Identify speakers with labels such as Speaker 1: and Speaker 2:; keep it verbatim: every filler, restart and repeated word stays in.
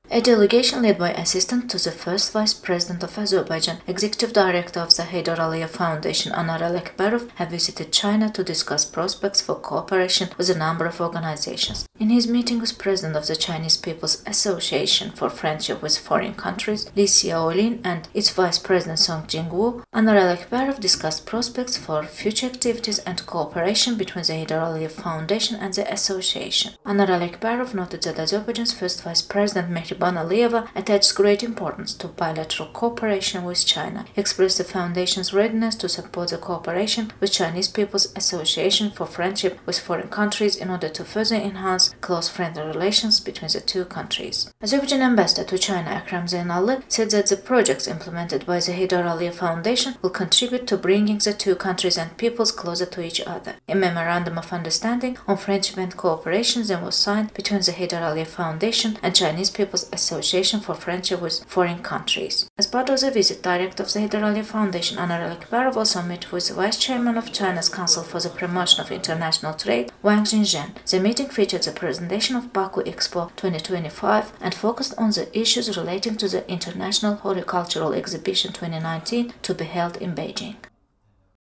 Speaker 1: A delegation led by Assistant to the First Vice President of Azerbaijan, Executive Director of the Heydar Aliyev Foundation, Heydar Aliyev, have visited China to discuss prospects for cooperation with a number of organizations. In his meeting with President of the Chinese People's Association for Friendship with Foreign Countries, Li Xiaolin, and its Vice President Song Jingwu, Heydar Aliyev discussed prospects for future activities and cooperation between the Heydar Aliyev Foundation and the association. Heydar Aliyev noted that Azerbaijan's first Vice President Heydar Aliyev attaches great importance to bilateral cooperation with China. He expressed the Foundation's readiness to support the cooperation with Chinese People's Association for Friendship with Foreign Countries in order to further enhance close friendly relations between the two countries. Azerbaijan Ambassador to China Akram Zeynalli said that the projects implemented by the Heydar Aliyev Foundation will contribute to bringing the two countries and peoples closer to each other. A memorandum of understanding on friendship and cooperation then was signed between the Heydar Aliyev Foundation and Chinese People's Association for Friendship with Foreign Countries. As part of the visit, Director of the Heydar Aliyev Foundation, Heydar Aliyev, also met with the Vice Chairman of China's Council for the Promotion of International Trade, Wang Jinzhen. The meeting featured the presentation of Baku Expo twenty twenty-five and focused on the issues relating to the International Horticultural Exhibition twenty nineteen to be held in Beijing.